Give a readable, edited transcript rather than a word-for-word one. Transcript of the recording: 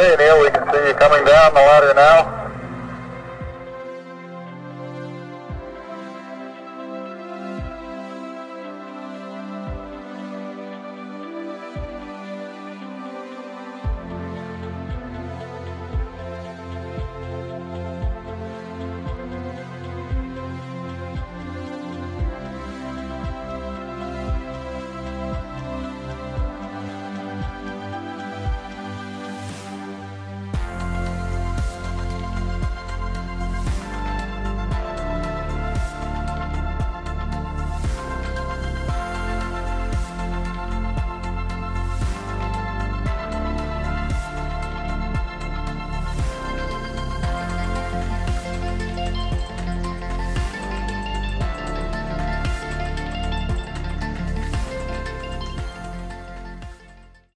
Okay, Neil, we can see you coming down the ladder now.